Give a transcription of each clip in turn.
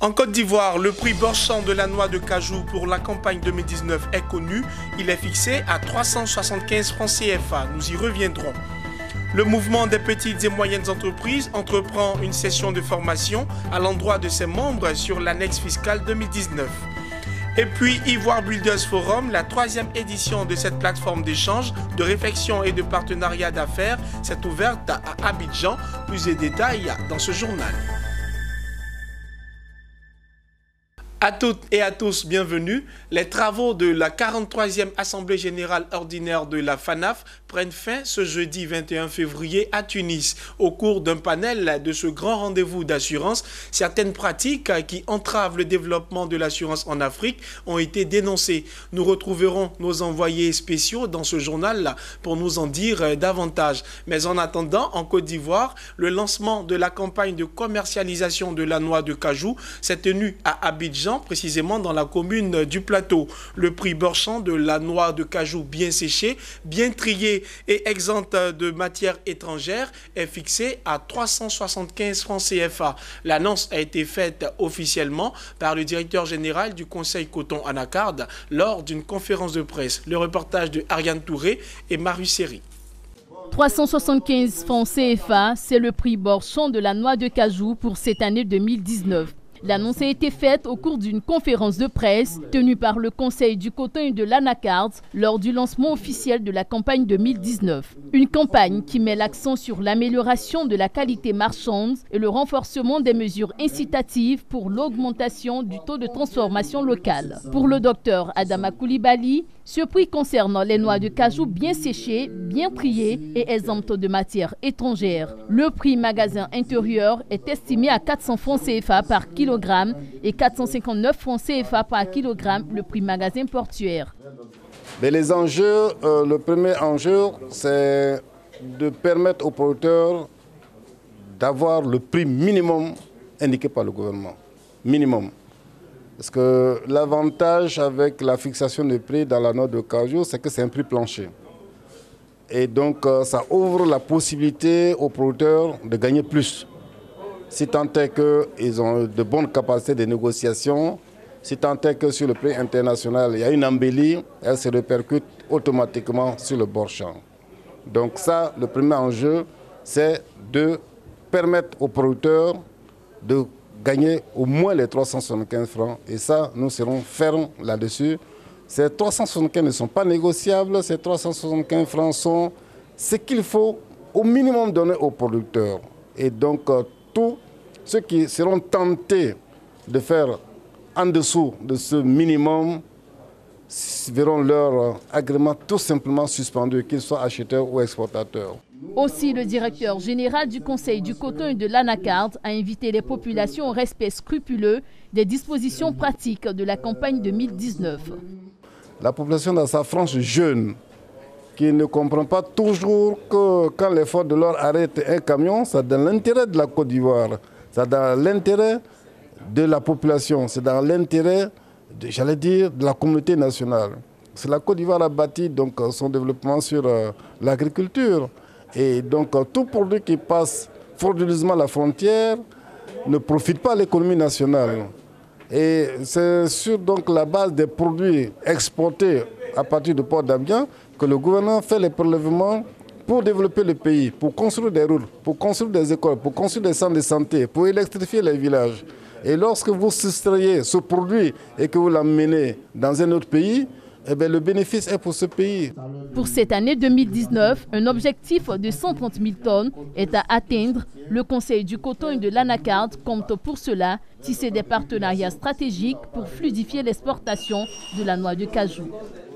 En Côte d'Ivoire, le prix Borchamp de la noix de cajou pour la campagne 2019 est connu. Il est fixé à 375 francs CFA. Nous y reviendrons. Le mouvement des petites et moyennes entreprises entreprend une session de formation à l'endroit de ses membres sur l'annexe fiscale 2019. Et puis Ivoire Builders Forum, la 3e édition de cette plateforme d'échange, de réflexion et de partenariat d'affaires, s'est ouverte à Abidjan. Plus de détails dans ce journal. À toutes et à tous, bienvenue. Les travaux de la 43e Assemblée Générale Ordinaire de la FANAF prennent fin ce jeudi 21 février à Tunis. Au cours d'un panel de ce grand rendez-vous d'assurance, certaines pratiques qui entravent le développement de l'assurance en Afrique ont été dénoncées. Nous retrouverons nos envoyés spéciaux dans ce journal pour nous en dire davantage. Mais en attendant, en Côte d'Ivoire, le lancement de la campagne de commercialisation de la noix de cajou s'est tenu à Abidjan, précisément dans la commune du Plateau. Le prix Borchamp de la noix de cajou bien séchée, bien triée et exempte de matières étrangères est fixé à 375 francs CFA. L'annonce a été faite officiellement par le directeur général du Conseil Coton Anacarde lors d'une conférence de presse. Le reportage de Ariane Touré et Marius Seri. 375 francs CFA, c'est le prix Borchamp de la noix de cajou pour cette année 2019. L'annonce a été faite au cours d'une conférence de presse tenue par le Conseil du Coton et de l'Anacarde lors du lancement officiel de la campagne 2019. Une campagne qui met l'accent sur l'amélioration de la qualité marchande et le renforcement des mesures incitatives pour l'augmentation du taux de transformation locale. Pour le docteur Adama Koulibaly, ce prix concerne les noix de cajou bien séchées, bien triées et exemptes de matières étrangères. Le prix magasin intérieur est estimé à 400 francs CFA par kilogramme et 459 francs CFA par kilogramme le prix magasin portuaire. Mais les enjeux, le premier enjeu, c'est de permettre aux producteurs d'avoir le prix minimum indiqué par le gouvernement. Minimum. Parce que l'avantage avec la fixation des prix dans la noix de cajou, c'est que c'est un prix plancher. Et donc, ça ouvre la possibilité aux producteurs de gagner plus. Si tant est qu'ils ont de bonnes capacités de négociation, si tant est que sur le prix international, il y a une embellie, elle se répercute automatiquement sur le Borchamp. Donc ça, le premier enjeu, c'est de permettre aux producteurs de gagner au moins les 375 francs. Et ça, nous serons fermes là-dessus. Ces 375 ne sont pas négociables. Ces 375 francs sont ce qu'il faut au minimum donner aux producteurs. Et donc, tous ceux qui seront tentés de faire en dessous de ce minimum verront leur agrément tout simplement suspendu, qu'ils soient acheteurs ou exportateurs. Aussi, le directeur général du Conseil du Coton et de l'Anacarde a invité les populations au respect scrupuleux des dispositions pratiques de la campagne 2019. La population dans sa frange jeune, qui ne comprend pas toujours que quand l'effort de l'or arrête un camion, c'est dans l'intérêt de la Côte d'Ivoire, c'est dans l'intérêt de la population, c'est dans l'intérêt, j'allais dire, de la communauté nationale. C'est la Côte d'Ivoire a bâti donc son développement sur l'agriculture. Et donc tout produit qui passe frauduleusement la frontière ne profite pas à l'économie nationale. Et c'est sur donc la base des produits exportés à partir du port d'Abidjan que le gouvernement fait les prélèvements pour développer le pays, pour construire des routes, pour construire des écoles, pour construire des centres de santé, pour électrifier les villages. Et lorsque vous soustrayez ce produit et que vous l'amenez dans un autre pays, eh bien, le bénéfice est pour ce pays. Pour cette année 2019, un objectif de 130 000 tonnes est à atteindre. Le Conseil du Coton et de l'Anacarde compte pour cela tisser des partenariats stratégiques pour fluidifier l'exportation de la noix de cajou.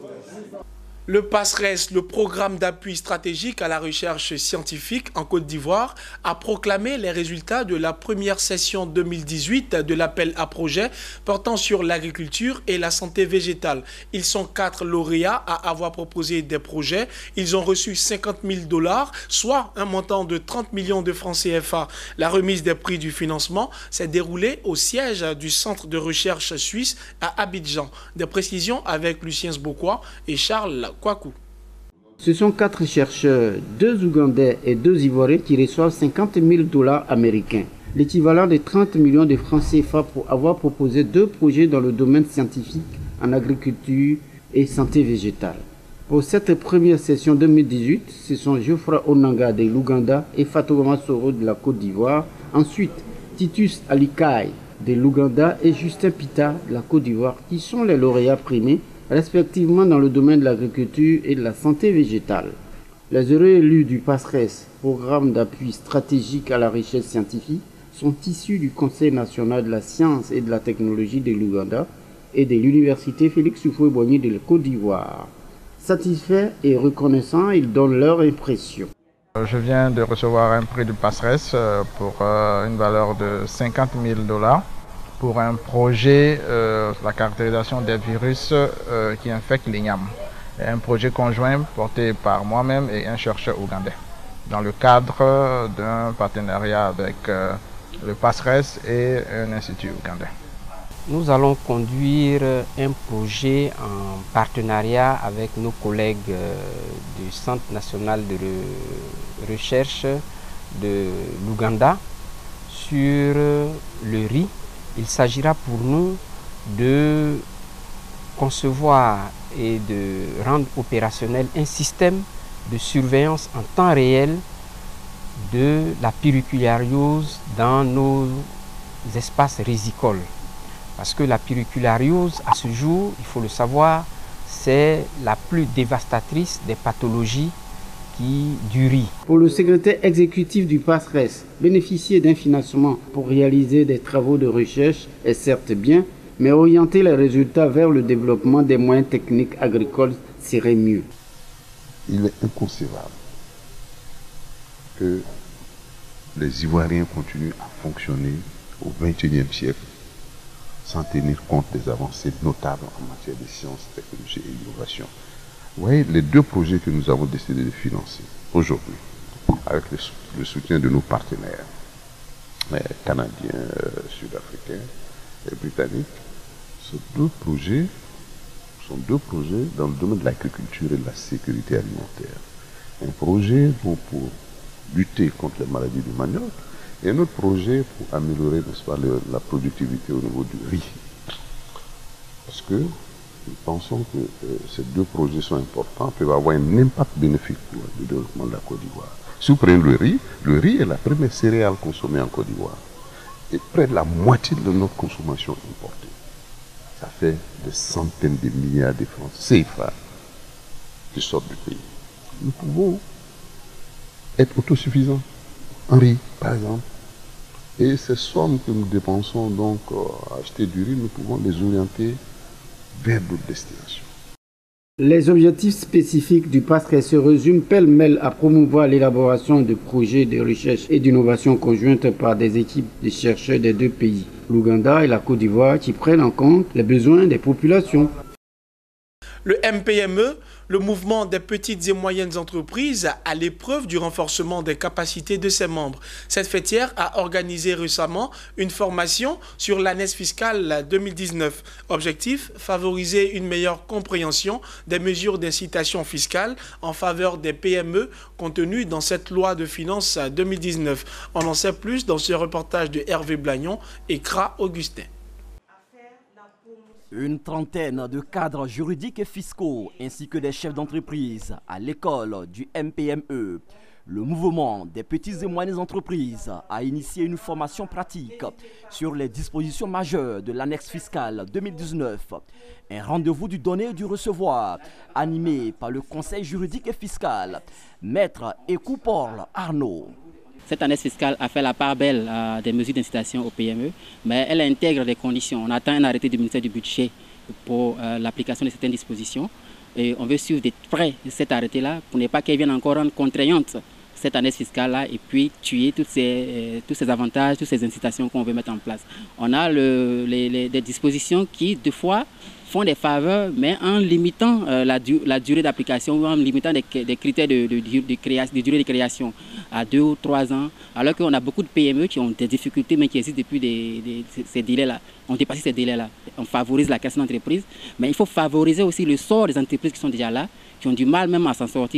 Le PASRES, le programme d'appui stratégique à la recherche scientifique en Côte d'Ivoire, a proclamé les résultats de la première session 2018 de l'appel à projets portant sur l'agriculture et la santé végétale. Ils sont 4 lauréats à avoir proposé des projets. Ils ont reçu 50 000 $, soit un montant de 30 millions de francs CFA. La remise des prix du financement s'est déroulée au siège du Centre de recherche suisse à Abidjan. Des précisions avec Lucien Sbokwa et Charles Kwaku. Ce sont 4 chercheurs, 2 Ougandais et 2 Ivoiriens qui reçoivent 50 000 $ américains. l'équivalent de 30 millions de francs CFA pour avoir proposé 2 projets dans le domaine scientifique en agriculture et santé végétale. Pour cette première session 2018, ce sont Geoffroy Onanga de l'Ouganda et Fatouma Soro de la Côte d'Ivoire. Ensuite, Titus Alikai de l'Ouganda et Justin Pita de la Côte d'Ivoire qui sont les lauréats primés respectivement dans le domaine de l'agriculture et de la santé végétale. Les heureux élus du PASRES, programme d'appui stratégique à la recherche scientifique, sont issus du Conseil national de la science et de la technologie de l'Ouganda et de l'université Félix Houphouët-Boigny de la Côte d'Ivoire. Satisfaits et reconnaissants, ils donnent leur impression. Je viens de recevoir un prix du PASRES pour une valeur de 50 000 $. Pour un projet, la caractérisation des virus qui infectent l'igname. Un projet conjoint porté par moi-même et un chercheur ougandais, dans le cadre d'un partenariat avec le PASRES et un institut ougandais. Nous allons conduire un projet en partenariat avec nos collègues du Centre national de recherche de l'Ouganda sur le riz. Il s'agira pour nous de concevoir et de rendre opérationnel un système de surveillance en temps réel de la périculariose dans nos espaces rizicoles. Parce que la périculariose, à ce jour, il faut le savoir, c'est la plus dévastatrice des pathologies du riz. Pour le secrétaire exécutif du PASRES, bénéficier d'un financement pour réaliser des travaux de recherche est certes bien, mais orienter les résultats vers le développement des moyens techniques agricoles serait mieux. Il est inconcevable que les Ivoiriens continuent à fonctionner au XXIe siècle sans tenir compte des avancées notables en matière de sciences, technologie et innovation. Vous voyez, les 2 projets que nous avons décidé de financer aujourd'hui, avec le soutien de nos partenaires canadiens, sud-africains et britanniques, ces 2 projets sont 2 projets dans le domaine de l'agriculture et de la sécurité alimentaire. Un projet pour lutter contre les maladies du manioc et un autre projet pour améliorer, n'est-ce pas, la productivité au niveau du riz. Parce que nous pensons que ces 2 projets sont importants, peuvent avoir un impact bénéfique pour le développement de la Côte d'Ivoire. Si vous prenez le riz est la première céréale consommée en Côte d'Ivoire. Et près de la moitié de notre consommation importée. Ça fait des centaines de milliards de francs CFA qui sortent du pays. Nous pouvons être autosuffisants en riz, par exemple. Et ces sommes que nous dépensons donc à acheter du riz, nous pouvons les orienter vers d'autres destinations. Les objectifs spécifiques du PASRES se résument pêle-mêle à promouvoir l'élaboration de projets de recherche et d'innovation conjointes par des équipes de chercheurs des 2 pays, l'Ouganda et la Côte d'Ivoire, qui prennent en compte les besoins des populations. Le MPME, le mouvement des petites et moyennes entreprises, à l'épreuve du renforcement des capacités de ses membres. Cette fêtière a organisé récemment une formation sur l'année fiscale 2019. Objectif, favoriser une meilleure compréhension des mesures d'incitation fiscale en faveur des PME contenues dans cette loi de finances 2019. On en sait plus dans ce reportage de Hervé Blagnon et Kra Augustin. Une trentaine de cadres juridiques et fiscaux ainsi que des chefs d'entreprise à l'école du MPME. Le mouvement des petites et moyennes entreprises a initié une formation pratique sur les dispositions majeures de l'annexe fiscale 2019. Un rendez-vous du donner et du recevoir animé par le conseil juridique et fiscal, Maître Ekouporl Arnaud. Cette annexe fiscale a fait la part belle des mesures d'incitation au PME, mais elle intègre des conditions. On attend un arrêté du ministère du Budget pour l'application de certaines dispositions. Et on veut suivre de près cet arrêté-là pour ne pas qu'elle vienne encore rendre contraignante cette annexe fiscale-là et puis tuer tous ces avantages, toutes ces incitations qu'on veut mettre en place. On a des dispositions qui, des fois, font des faveurs, mais en limitant la durée d'application ou en limitant des critères de durée de création à 2 ou 3 ans, alors qu'on a beaucoup de PME qui ont des difficultés, mais qui existent depuis ces délais-là. On dépasse ces délais-là. On favorise la création d'entreprises, mais il faut favoriser aussi le sort des entreprises qui sont déjà là, qui ont du mal même à s'en sortir.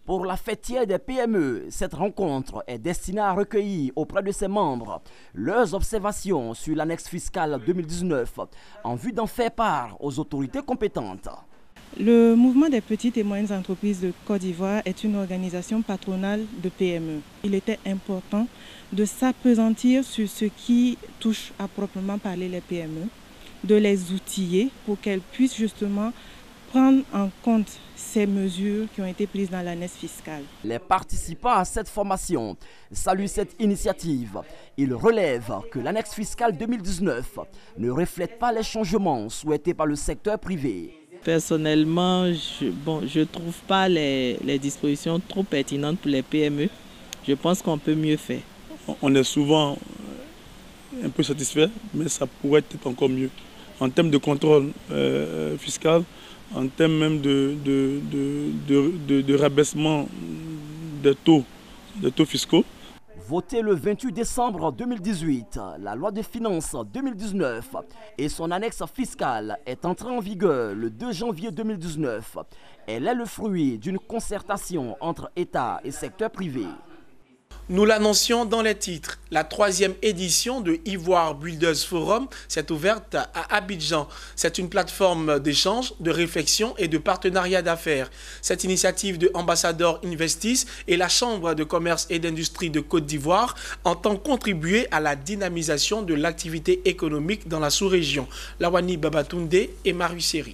Pour la fêtière des PME, cette rencontre est destinée à recueillir auprès de ses membres leurs observations sur l'annexe fiscale 2019 en vue d'en faire part aux autorités compétentes. Le mouvement des petites et moyennes entreprises de Côte d'Ivoire est une organisation patronale de PME. Il était important de s'appesantir sur ce qui touche à proprement parler les PME, de les outiller pour qu'elles puissent justement prendre en compte ces mesures qui ont été prises dans l'annexe fiscale. Les participants à cette formation saluent cette initiative. Ils relèvent que l'annexe fiscale 2019 ne reflète pas les changements souhaités par le secteur privé. Personnellement, je ne trouve pas les dispositions trop pertinentes pour les PME. Je pense qu'on peut mieux faire. On est souvent un peu satisfait, mais ça pourrait être encore mieux. En termes de contrôle fiscal, en termes même de rabaissement des taux fiscaux. Votée le 28 décembre 2018, la loi de finances 2019 et son annexe fiscale est entrée en vigueur le 2 janvier 2019. Elle est le fruit d'une concertation entre État et secteur privé. Nous l'annoncions dans les titres. La 3e édition de Ivoire Builders Forum s'est ouverte à Abidjan. C'est une plateforme d'échange, de réflexion et de partenariat d'affaires. Cette initiative de Ambassador Investis et la Chambre de commerce et d'industrie de Côte d'Ivoire entend contribuer à la dynamisation de l'activité économique dans la sous-région. Lawani Babatunde et Marie-Série.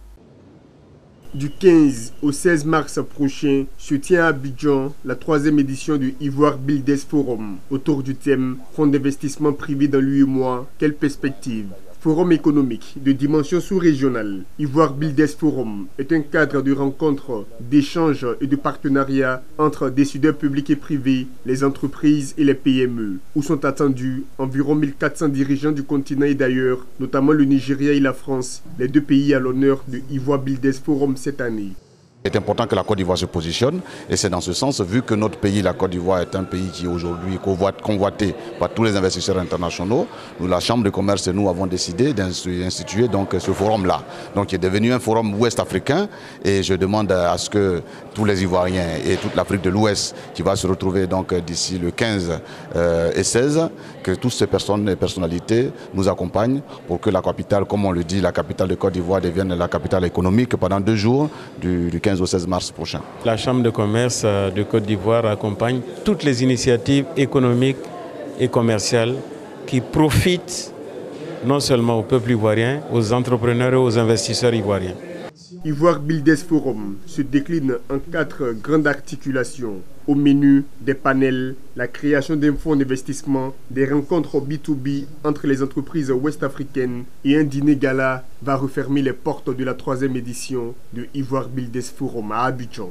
Du 15 au 16 mars prochain se tient à Abidjan la 3e édition du Ivoire Builders Forum autour du thème Fonds d'investissement privé dans l'UEMOA, quelle perspective? Forum économique de dimension sous-régionale. Ivoire Builders Forum est un cadre de rencontres, d'échanges et de partenariats entre décideurs publics et privés, les entreprises et les PME, où sont attendus environ 1400 dirigeants du continent et d'ailleurs, notamment le Nigeria et la France, les deux pays à l'honneur de Ivoire Builders Forum cette année. Il est important que la Côte d'Ivoire se positionne et c'est dans ce sens, vu que notre pays, la Côte d'Ivoire, est un pays qui est aujourd'hui convoité par tous les investisseurs internationaux. Nous, la Chambre de commerce et nous avons décidé d'instituer donc ce forum-là. Donc il est devenu un forum ouest-africain et je demande à ce que tous les Ivoiriens et toute l'Afrique de l'Ouest qui va se retrouver donc d'ici le 15 et 16, que toutes ces personnes et personnalités nous accompagnent pour que la capitale, comme on le dit, la capitale de Côte d'Ivoire devienne la capitale économique pendant 2 jours du 15 au 16 mars prochain. La Chambre de commerce de Côte d'Ivoire accompagne toutes les initiatives économiques et commerciales qui profitent non seulement au peuple ivoirien, aux entrepreneurs et aux investisseurs ivoiriens. Ivoire Builders Forum se décline en 4 grandes articulations. Au menu, des panels, la création d'un fonds d'investissement, des rencontres B2B entre les entreprises ouest-africaines et un dîner gala va refermer les portes de la 3e édition de Ivoire Builders Forum à Abidjan.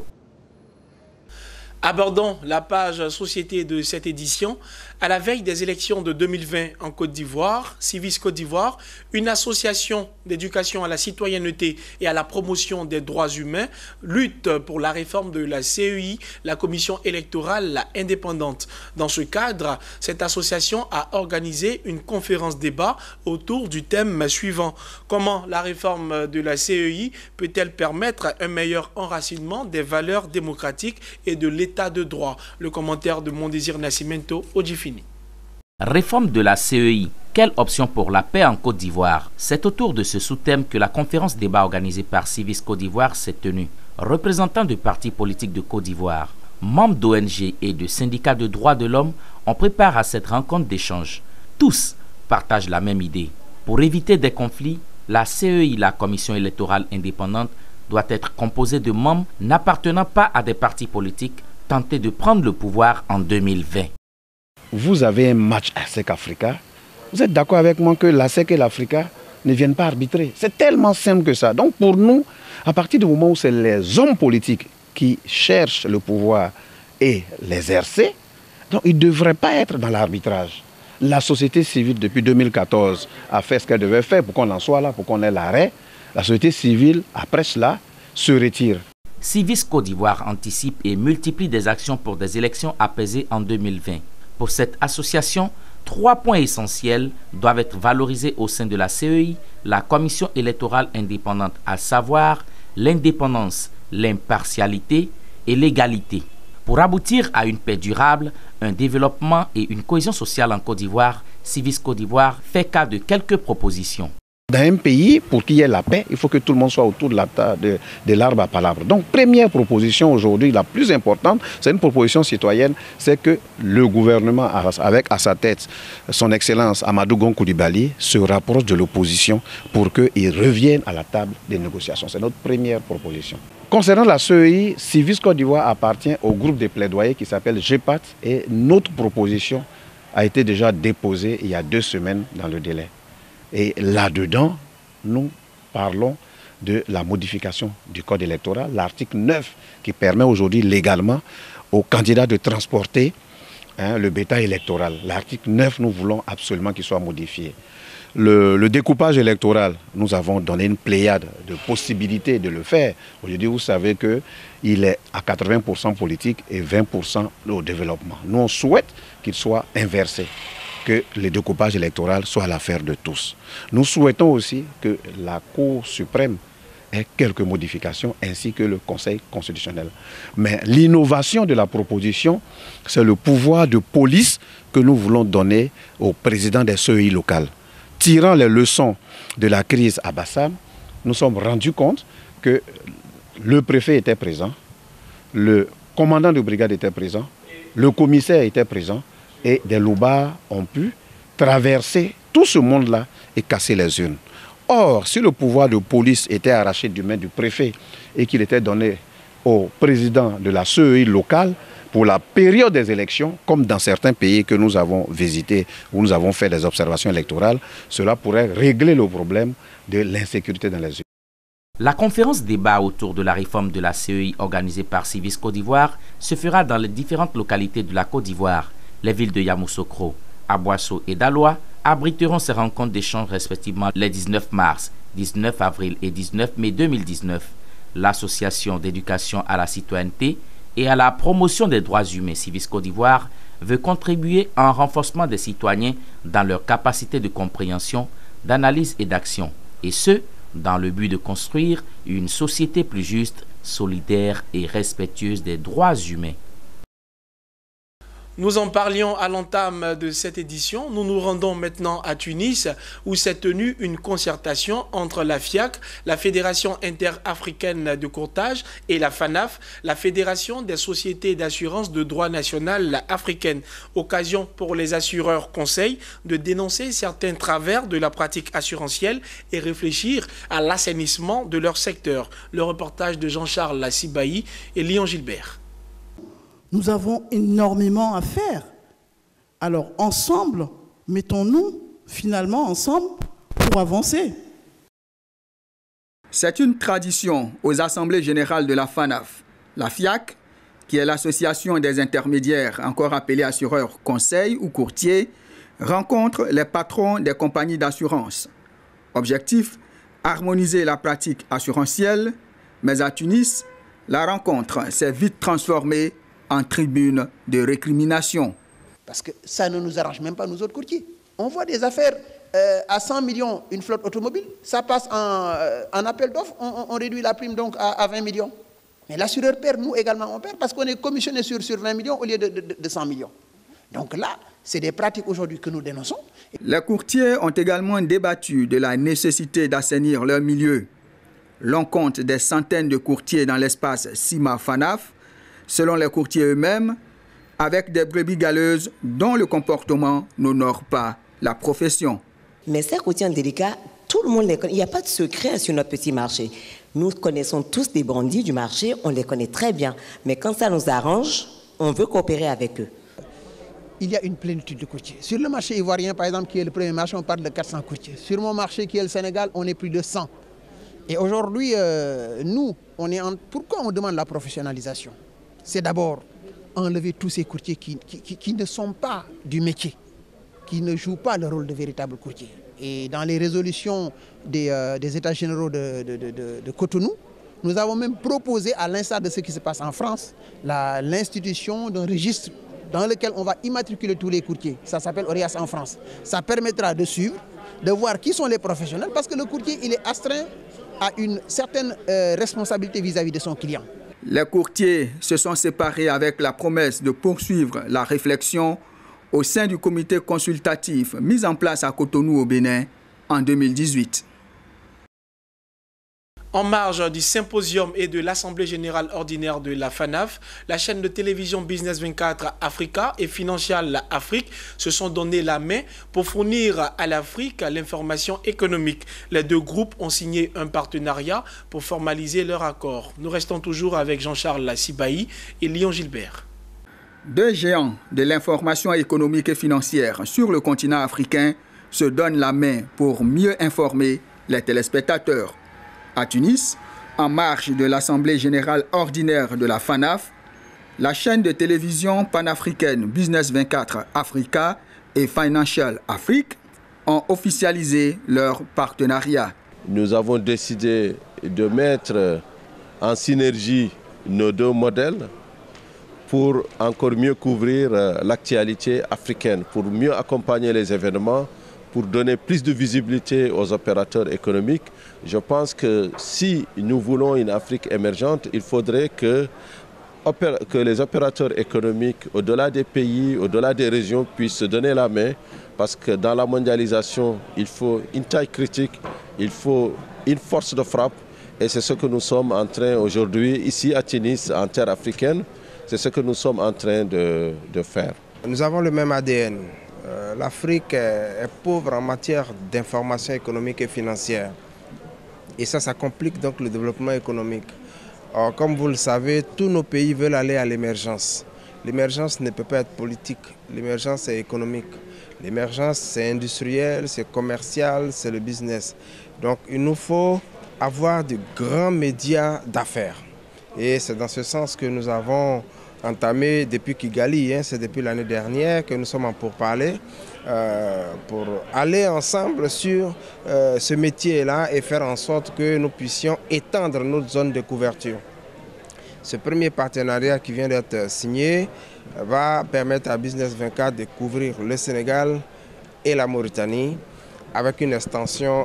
Abordons la page société de cette édition. À la veille des élections de 2020 en Côte d'Ivoire, Civis Côte d'Ivoire, une association d'éducation à la citoyenneté et à la promotion des droits humains, lutte pour la réforme de la CEI, la commission électorale indépendante. Dans ce cadre, cette association a organisé une conférence débat autour du thème suivant. Comment la réforme de la CEI peut-elle permettre un meilleur enracinement des valeurs démocratiques et de l'état de droit? Le commentaire de Mondésir Nascimento Odjifini. Réforme de la CEI. Quelle option pour la paix en Côte d'Ivoire? C'est autour de ce sous-thème que la conférence débat organisée par Civis Côte d'Ivoire s'est tenue. Représentants de partis politiques de Côte d'Ivoire, membres d'ONG et de syndicats de droits de l'homme ont préparé à cette rencontre d'échange. Tous partagent la même idée. Pour éviter des conflits, la CEI, la commission électorale indépendante, doit être composée de membres n'appartenant pas à des partis politiques tentés de prendre le pouvoir en 2020. Vous avez un match ASEC Africa. Vous êtes d'accord avec moi que l'ASEC et l'Africa ne viennent pas arbitrer? C'est tellement simple que ça. Donc pour nous, à partir du moment où c'est les hommes politiques qui cherchent le pouvoir et l'exercer, donc ils ne devraient pas être dans l'arbitrage. La société civile, depuis 2014, a fait ce qu'elle devait faire pour qu'on en soit là, pour qu'on ait l'arrêt. La société civile, après cela, se retire. Civis Côte d'Ivoire anticipe et multiplie des actions pour des élections apaisées en 2020. Pour cette association, 3 points essentiels doivent être valorisés au sein de la CEI, la commission électorale indépendante, à savoir l'indépendance, l'impartialité et l'égalité. Pour aboutir à une paix durable, un développement et une cohésion sociale en Côte d'Ivoire, Civis Côte d'Ivoire fait cas de quelques propositions. Dans un pays, pour qu'il y ait la paix, il faut que tout le monde soit autour de l'arbre à palabres. Donc, première proposition aujourd'hui, la plus importante, c'est une proposition citoyenne, c'est que le gouvernement, avec à sa tête son Excellence Amadou Gon Coulibaly, se rapproche de l'opposition pour qu'il revienne à la table des négociations. C'est notre première proposition. Concernant la CEI, Civis Côte d'Ivoire appartient au groupe de plaidoyer qui s'appelle GEPAT et notre proposition a été déjà déposée il y a 2 semaines dans le délai. Et là-dedans, nous parlons de la modification du code électoral, l'article 9 qui permet aujourd'hui légalement aux candidats de transporter le bétail électoral. L'article 9, nous voulons absolument qu'il soit modifié. Le découpage électoral, nous avons donné une pléiade de possibilités de le faire. Aujourd'hui, vous savez qu'il est à 80% politique et 20% au développement. Nous, on souhaite qu'il soit inversé, que le découpage électoral soit l'affaire de tous. Nous souhaitons aussi que la Cour suprême ait quelques modifications, ainsi que le Conseil constitutionnel. Mais l'innovation de la proposition, c'est le pouvoir de police que nous voulons donner au président des CEI locales. Tirant les leçons de la crise à Bassam, nous sommes rendus compte que le préfet était présent, le commandant de brigade était présent, le commissaire était présent, et des loupards ont pu traverser tout ce monde-là et casser les urnes. Or, si le pouvoir de police était arraché du main du préfet et qu'il était donné au président de la CEI locale pour la période des élections, comme dans certains pays que nous avons visités, où nous avons fait des observations électorales, cela pourrait régler le problème de l'insécurité dans les urnes. La conférence débat autour de la réforme de la CEI organisée par Civis Côte d'Ivoire se fera dans les différentes localités de la Côte d'Ivoire. Les villes de Yamoussoukro, Aboissou et Daloa abriteront ces rencontres d'échange respectivement les 19 mars, 19 avril et 19 mai 2019. L'association d'éducation à la citoyenneté et à la promotion des droits humains Civis Côte d'Ivoire veut contribuer à un renforcement des citoyens dans leur capacité de compréhension, d'analyse et d'action, et ce, dans le but de construire une société plus juste, solidaire et respectueuse des droits humains. Nous en parlions à l'entame de cette édition. Nous nous rendons maintenant à Tunis où s'est tenue une concertation entre la FIAC, la Fédération interafricaine de courtage, et la FANAF, la Fédération des sociétés d'assurance de droit national africaine. Occasion pour les assureurs conseils de dénoncer certains travers de la pratique assurantielle et réfléchir à l'assainissement de leur secteur. Le reportage de Jean-Charles Lassibaï et Léon Gilbert. Nous avons énormément à faire. Alors ensemble, mettons-nous finalement ensemble pour avancer. C'est une tradition aux assemblées générales de la FANAF. La FIAC, qui est l'association des intermédiaires, encore appelée assureurs conseils ou courtiers, rencontre les patrons des compagnies d'assurance. Objectif, harmoniser la pratique assurantielle, mais à Tunis, la rencontre s'est vite transformée en tribune de récrimination. Parce que ça ne nous arrange même pas, nous autres courtiers. On voit des affaires à 100 millions, une flotte automobile, ça passe en appel d'offres, on réduit la prime donc à 20 millions. Mais l'assureur perd, nous également on perd, parce qu'on est commissionné sur 20 millions au lieu de 100 millions. Donc là, c'est des pratiques aujourd'hui que nous dénonçons. Les courtiers ont également débattu de la nécessité d'assainir leur milieu. L'on compte des centaines de courtiers dans l'espace CIMA-FANAF, selon les courtiers eux-mêmes, avec des brebis galeuses dont le comportement n'honore pas la profession. Mais ces courtiers en délicat, tout le monde les connaît. Il n'y a pas de secret sur notre petit marché. Nous connaissons tous des bandits du marché, on les connaît très bien. Mais quand ça nous arrange, on veut coopérer avec eux. Il y a une plénitude de courtiers. Sur le marché ivoirien, par exemple, qui est le premier marché, on parle de 400 courtiers. Sur mon marché, qui est le Sénégal, on est plus de 100. Et aujourd'hui, nous, pourquoi on demande la professionnalisation? C'est d'abord enlever tous ces courtiers qui ne sont pas du métier, qui ne jouent pas le rôle de véritables courtiers. Et dans les résolutions des États généraux de Cotonou, nous avons même proposé, à l'instar de ce qui se passe en France, l'institution d'un registre dans lequel on va immatriculer tous les courtiers. Ça s'appelle ORIAS en France. Ça permettra de suivre, de voir qui sont les professionnels, parce que le courtier, il est astreint à une certaine responsabilité vis-à-vis de son client. Les courtiers se sont séparés avec la promesse de poursuivre la réflexion au sein du comité consultatif mis en place à Cotonou au Bénin en 2018. En marge du symposium et de l'Assemblée générale ordinaire de la FANAF, la chaîne de télévision Business 24 Africa et Financial Afrique se sont donné la main pour fournir à l'Afrique l'information économique. Les deux groupes ont signé un partenariat pour formaliser leur accord. Nous restons toujours avec Jean-Charles Sibahi et Lyon Gilbert. Deux géants de l'information économique et financière sur le continent africain se donnent la main pour mieux informer les téléspectateurs. À Tunis, en marge de l'Assemblée générale ordinaire de la FANAF, la chaîne de télévision panafricaine Business 24 Africa et Financial Afrique ont officialisé leur partenariat. Nous avons décidé de mettre en synergie nos deux modèles pour encore mieux couvrir l'actualité africaine, pour mieux accompagner les événements, pour donner plus de visibilité aux opérateurs économiques. Je pense que si nous voulons une Afrique émergente, il faudrait que les opérateurs économiques, au-delà des pays, au-delà des régions, puissent se donner la main, parce que dans la mondialisation, il faut une taille critique, il faut une force de frappe, et c'est ce que nous sommes en train aujourd'hui, ici à Tunis, en terre africaine, c'est ce que nous sommes en train de faire. Nous avons le même ADN. L'Afrique est pauvre en matière d'information économique et financière. Et ça complique donc le développement économique. Or, comme vous le savez, tous nos pays veulent aller à l'émergence. L'émergence ne peut pas être politique, l'émergence est économique. L'émergence, c'est industriel, c'est commercial, c'est le business. Donc il nous faut avoir de grands médias d'affaires. Et c'est dans ce sens que nous avons entamé depuis Kigali, c'est depuis l'année dernière que nous sommes en pourparlers pour aller ensemble sur ce métier-là et faire en sorte que nous puissions étendre notre zone de couverture. Ce premier partenariat qui vient d'être signé va permettre à Business 24 de couvrir le Sénégal et la Mauritanie avec une extension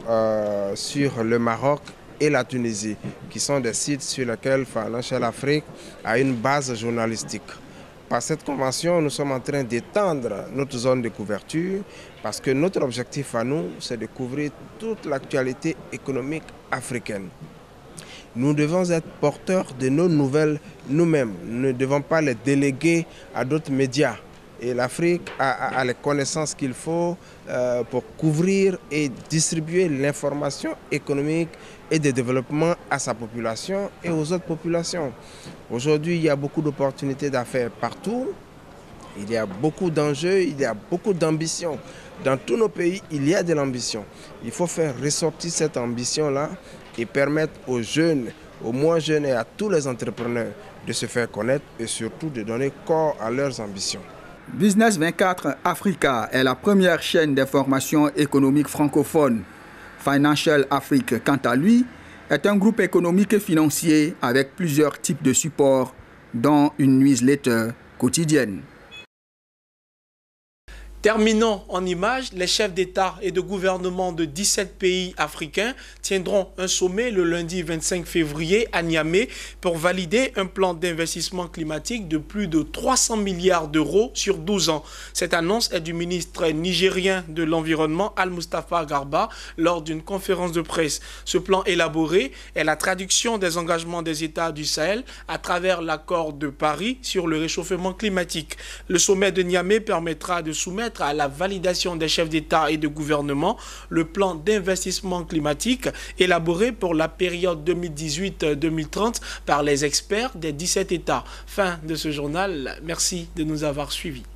sur le Maroc et la Tunisie, qui sont des sites sur lesquels Financial Afrique a une base journalistique. Par cette convention, nous sommes en train d'étendre notre zone de couverture parce que notre objectif à nous, c'est de couvrir toute l'actualité économique africaine. Nous devons être porteurs de nos nouvelles nous-mêmes. Nous ne devons pas les déléguer à d'autres médias. Et l'Afrique a les connaissances qu'il faut pour couvrir et distribuer l'information économique et de développement à sa population et aux autres populations. Aujourd'hui, il y a beaucoup d'opportunités d'affaires partout. Il y a beaucoup d'enjeux, il y a beaucoup d'ambition. Dans tous nos pays, il y a de l'ambition. Il faut faire ressortir cette ambition-là et permettre aux jeunes, aux moins jeunes et à tous les entrepreneurs de se faire connaître et surtout de donner corps à leurs ambitions. Business 24 Africa est la première chaîne d'information économique francophone. Financial Afrique, quant à lui, est un groupe économique et financier avec plusieurs types de supports, dont une newsletter quotidienne. Terminons en images, les chefs d'État et de gouvernement de 17 pays africains tiendront un sommet le lundi 25 février à Niamey pour valider un plan d'investissement climatique de plus de 300 milliards d'euros sur 12 ans. Cette annonce est du ministre nigérien de l'Environnement Al-Mustafa Garba lors d'une conférence de presse. Ce plan élaboré est la traduction des engagements des États du Sahel à travers l'accord de Paris sur le réchauffement climatique. Le sommet de Niamey permettra de soumettre à la validation des chefs d'État et de gouvernement le plan d'investissement climatique élaboré pour la période 2018-2030 par les experts des 17 États. Fin de ce journal. Merci de nous avoir suivis.